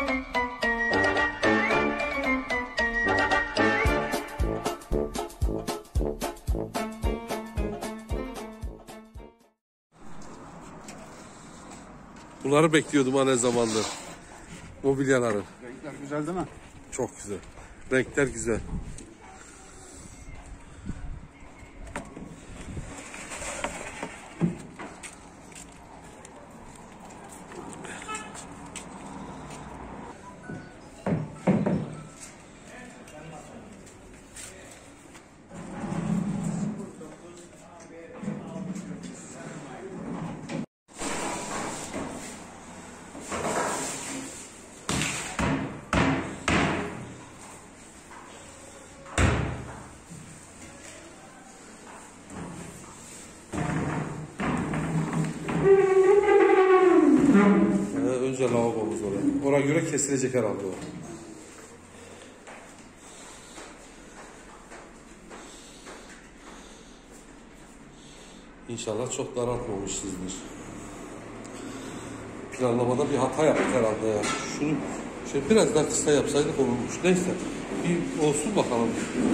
Bunları bekliyordum ha ne zamandır. Mobilyaları. Renkler güzel değil mi? Çok güzel. Renkler güzel. Önce lavabomuz oraya. Oraya göre kesilecek herhalde o. İnşallah çok daraltmamışızdır. Planlamada bir hata yaptık herhalde ya. Şunu biraz daha kısa yapsaydık olurmuş. Neyse. Bir olsun bakalım.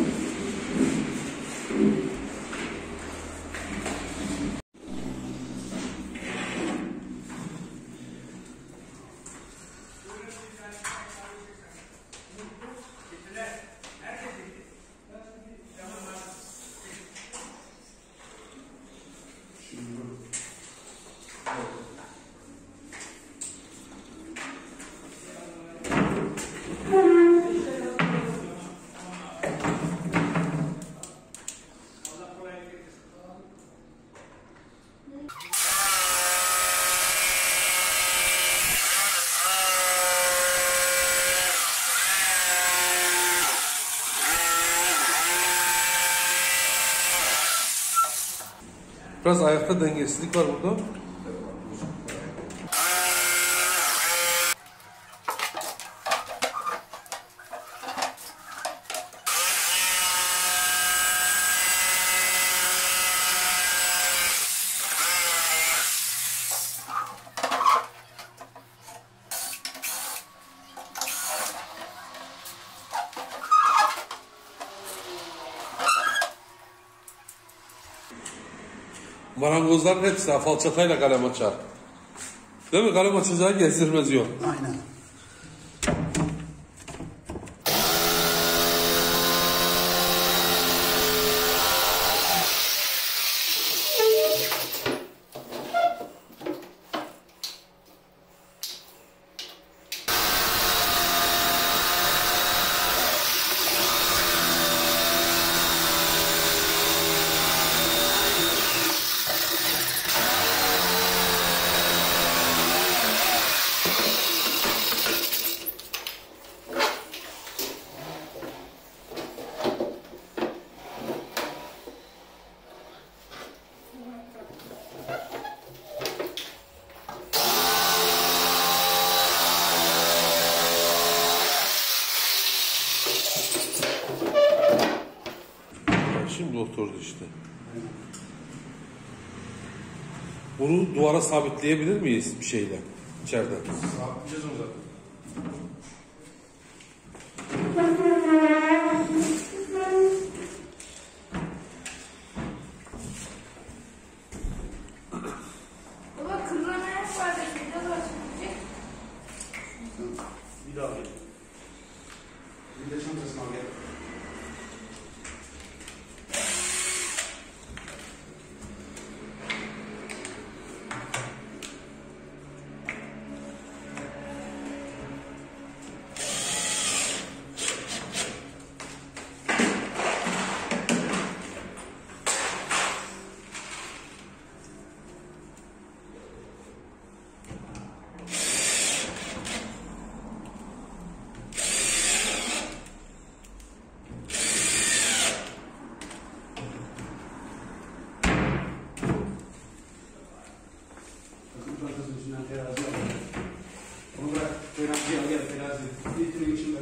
Biraz ayakta dengesizlik var burada. Marangozların hepsi falçatayla kalem açar. Değil mi? Kalem açacağı gezdirmez yok. Aynen. Şimdi oturdu işte. Bunu duvara sabitleyebilir miyiz bir şeyle içeriden? Sabitleyeceğiz onu zaten. Baba kırılana hep var da şurada da açılacak. Bir daha alayım. Bir de çantasını al gel. Çantasının içinden terazi al. Onu bırak. Terazi al gel. Terazi. Litrin içinde.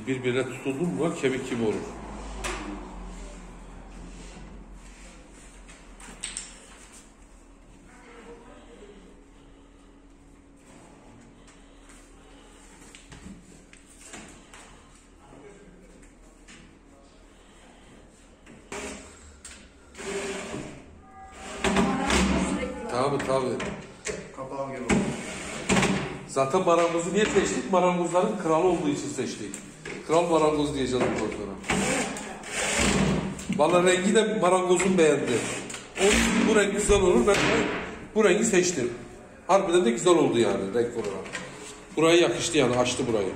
Şimdi birbirine tutuldu mu kemik gibi olur. Tabii. Kapağı gibi. Zaten marangozu niye seçtik? Marangozların kralı olduğu için seçtik. Kral marangoz diyeceğiz bu sonra. Vallahi rengi de marangozun beğendi. Onun bu renk güzel olur. Ben de bu rengi seçtim. Harbiden de güzel oldu yani renk olarak. Buraya yakıştı yani, açtı burayı.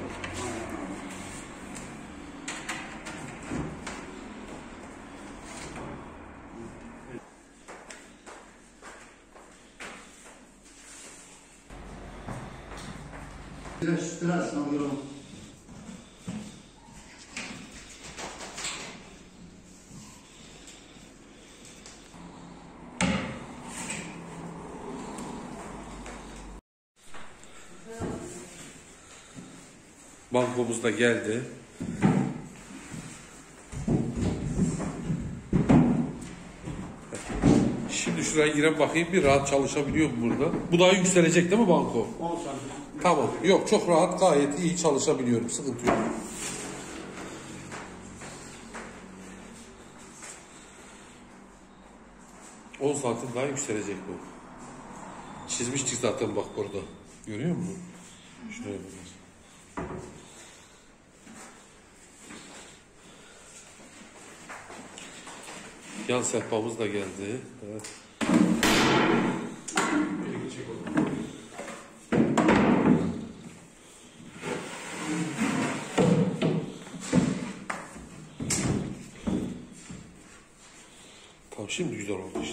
Biraz alıyorum. Bankomuz da geldi. Şimdi şuraya giren bakayım bir rahat çalışabiliyor mu burada? Bu daha yükselecek değil mi banko? 10 santim. Tamam. Yok, çok rahat, gayet iyi çalışabiliyorum. Sıkıntı yok. On santim daha yükselecek bu. Çizmiştik zaten bak burada. Görüyor musun? Şuraya bakın. Yan sehpamız da geldi. Evet. Tamam, şimdi güzel oldu işte.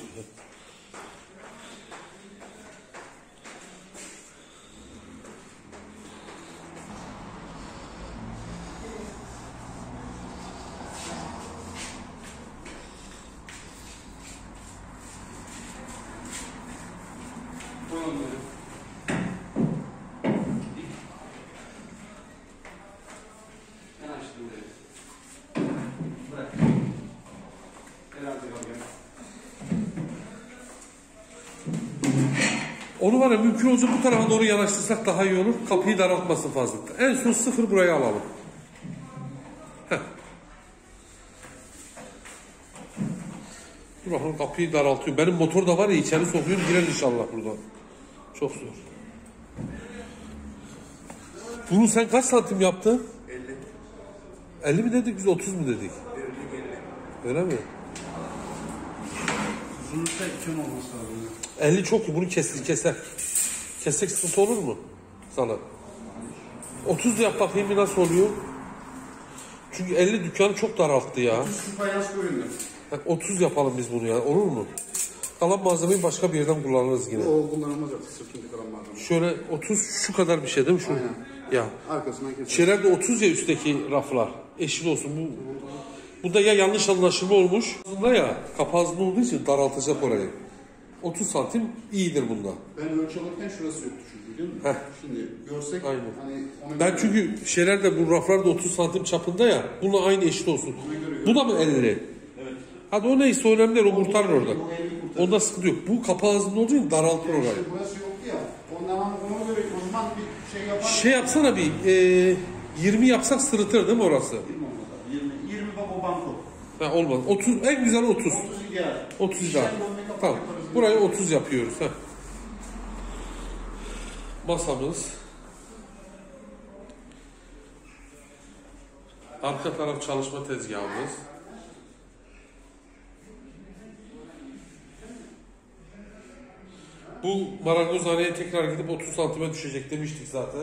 Ben açtım burayı. Bırak. Herhalde alıyorum. Onu var ya, mümkün olacak bu tarafa doğru yanaştırsak daha iyi olur. Kapıyı daraltmasın fazla. En son 0 buraya alalım. Heh. Dur bakalım, kapıyı daraltıyor. Benim motor da var ya, içeri sokuyorum, girer inşallah buradan. Çok zor. Bunu sen kaç santim yaptın? 50. 50 mi dedik biz, 30 mu dedik? 50. Öyle mi? Uzunlukta 2 olması lazım. 50 çok iyi, bunu keser. Kessek sıkıntı olur mu sana? 30 yap bakayım bir nasıl oluyor? Çünkü 50 dükkanı çok daralttı ya. 30 şu fayans görünüyor. 30 yapalım biz bunu ya, olur mu? Kalan malzemeyi başka bir yerden kullanırız yine. O kullanılmaz artık, sırtındaki kalan malzeme. Şöyle 30 şu kadar bir şey değil mi? Şu. Aynen. Ya. Arkasından kesin. Şeyler de 30 ya, üstteki raflar. Eşit olsun. Bu da ya yanlış anlaşılma olmuş. Bunda ya kapağında olduğu için daraltacak orayı. 30 santim iyidir bunda. Ben ölçü alırken şurası yoktu çünkü, biliyor musun? Heh. Şimdi görsek Aynen. hani ona Ben göre- çünkü şeyler de bu raflar da 30 santim çapında ya. Bununla aynı eşit olsun. Bu da mı 50? Evet. Hadi o neyse, önemli değil, o kurtarır orada. Onda sıkıntı yok. Bu kapağı ağzında olduğu için daraltır orayı. İşte burası yoktu ya. Ondan ona göre o zaman bir şey yapar. Şey yapsana bir 20 yapsak sırıtır değil mi orası? 20 bak o banko. Ha, olmaz. 30 en güzel 30. 30 ideal. 30 daha. Tamam. Burayı 30 yapıyoruz. Heh. Masamız. Arka taraf çalışma tezgahımız. Bu marangozhaneye tekrar gidip 30 santime düşecek demiştik zaten.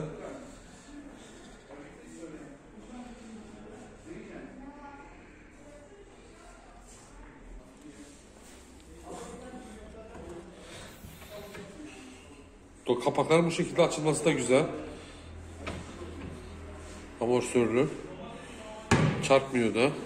O kapakların bu şekilde açılması da güzel. Amortisörlü. Çarpmıyor da.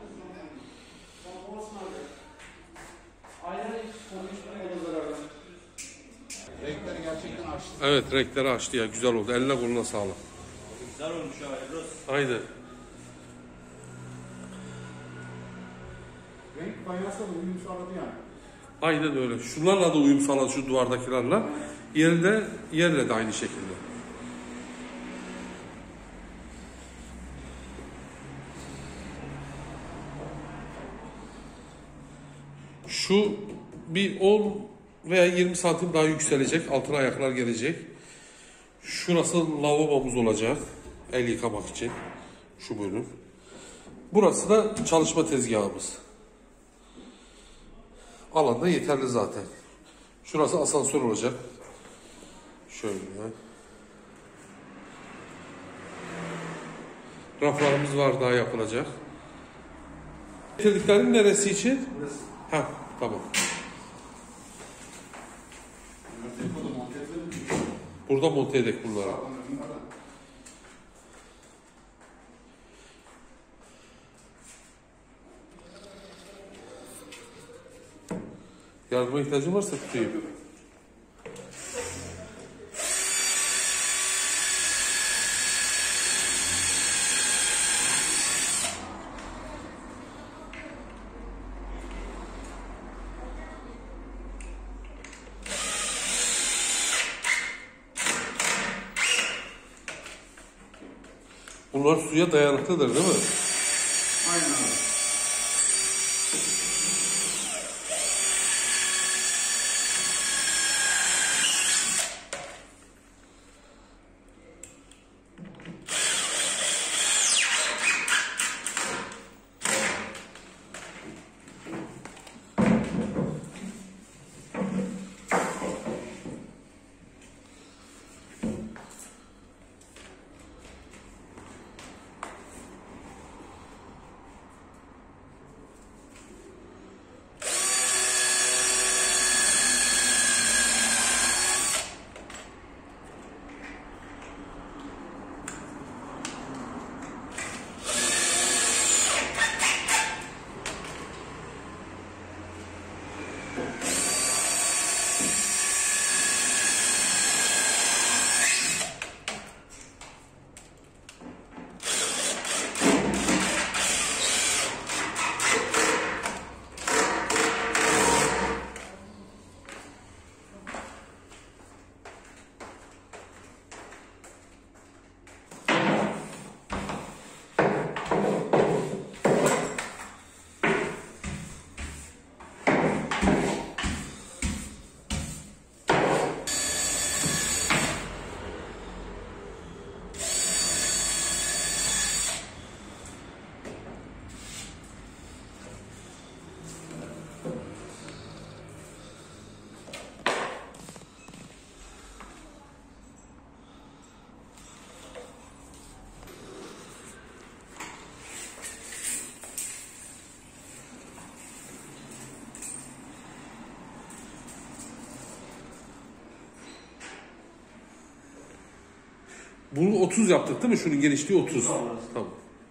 Renkleri gerçekten açtı. Evet, renkleri açtı ya, güzel oldu. Eline koluna sağlık. Güzel olmuş abi. Aynen. Renk fayansla da uyum sağladı yani. Aynen öyle. Şunlarla da uyum sağladı, şu duvardakilerle. Yerle de aynı şekilde. Şu bir 10 veya 20 santim daha yükselecek. Altına ayaklar gelecek. Şurası lavabomuz olacak. El yıkamak için. Şu bölüm. Burası da çalışma tezgahımız. Alanda yeterli zaten. Şurası asansör olacak. Şöyle. Raflarımız var, daha yapılacak. Getirdiklerin neresi için? Burası. Ha, tamam. Depoda monte edelim. Burada monte edek bunları. Yardıma ihtiyacın varsa tutayım. Bunlar suya dayanıklıdır değil mi? Aynen abi. Bunu 30 yaptık değil mi? Şunun genişliği 30. Tamam.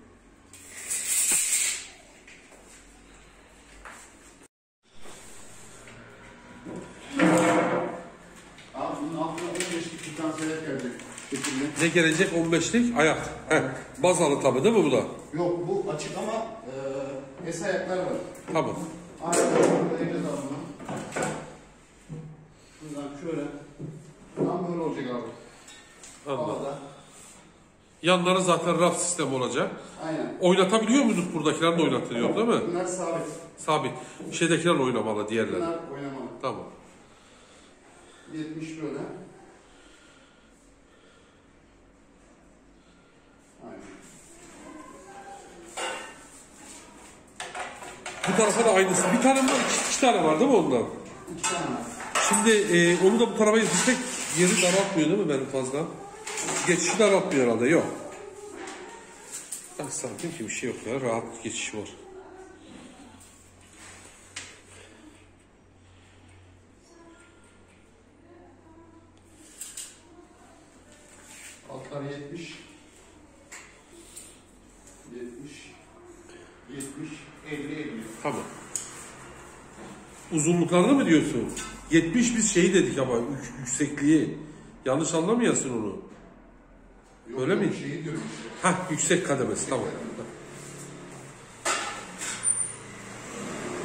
Abi bunun altına 15'lik bir tane selet gelecek. Şekilde. Ne gelecek? 15'lik ayak. Heh. Bazalı tabii değil mi bu da? Yok bu açık ama es ayaklar var. Tamam. Ayaklarını koyacağız abi bunu. Buradan şöyle. Tam böyle olacak abi. Anladım. Havada. Yanları zaten raf sistemi olacak. Aynen. Oynatabiliyor muyduk? Buradakiler de oynatılıyor değil mi? Bunlar sabit. Sabit. Şeydekiler oynamalı, diğerleri. Bunlar oynamalı. Tamam. 70 böyle. Aynen. Bu tarafa da aynısı. Bir tane mi var? İki tane var değil mi ondan? 2 tane var. Şimdi onu da bu tarafa getirsek yeri daraltmıyor değil mi benim fazla? Geçişi daraltmıyor herhalde. Yok. Kaç santim ki bir şey yok ya. Rahat geçiş var. Altlar 70. 50. Tamam. Uzunluklarını mı diyorsun? 70 biz şeyi dedik ama yüksekliği. Yanlış anlamayasın onu. Yok, öyle mi? Şeyi diyorum işte. Hah, yüksek kademesi tamam.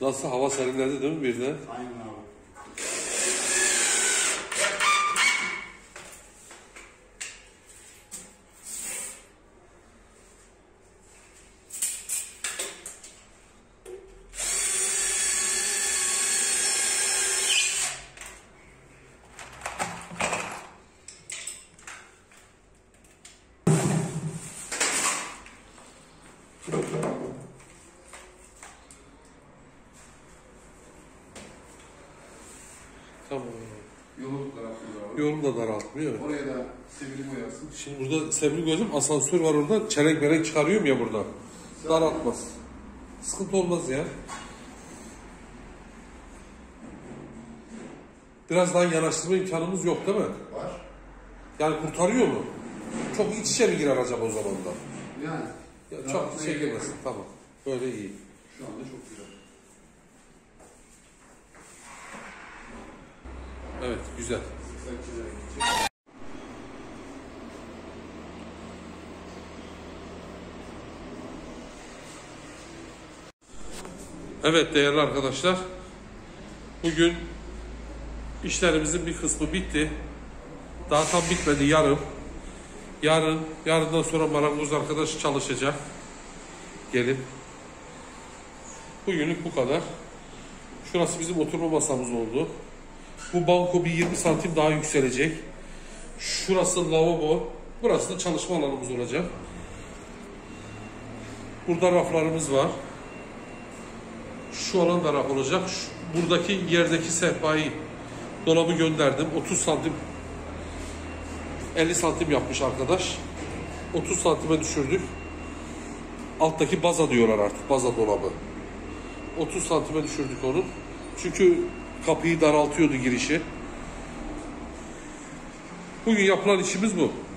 Nasıl hava serinledi değil mi birden? Aynen abi. Tamam. Yolu daraltıyor abi. Yolunu da daraltmıyor. Oraya da sevgili boyarsın. Şimdi burada sevgili gözüm asansör var orada. Çelenk melek çıkarıyorum ya buradan. Daraltmaz. Sıkıntı olmaz ya. Biraz daha yanaştırma imkanımız yok değil mi? Var. Yani kurtarıyor mu? Çok iç içe mi girer acaba o zaman da? Yani. Ya çok şey girmesin. Tamam. Böyle iyi. Şu anda çok güzel. Evet güzel. Sen çizerek gidecek. Evet değerli arkadaşlar. Bugün işlerimizin bir kısmı bitti. Daha tam bitmedi yarın. Yarından sonra marangoz arkadaş çalışacak. Gelin. Bugünlük bu kadar. Şurası bizim oturma masamız oldu. Bu banko bir 20 santim daha yükselecek. Şurası lavabo. Burası da çalışma alanımız olacak. Burada raflarımız var. Şu alan da raf olacak. Buradaki yerdeki sehpayı dolabı gönderdim. 30 santim 50 santim yapmış arkadaş. 30 santime düşürdük. Alttaki baza diyorlar artık. Baza dolabı. 30 santime düşürdük onu. Çünkü kapıyı daraltıyordu girişi. Bugün yapılan işimiz bu.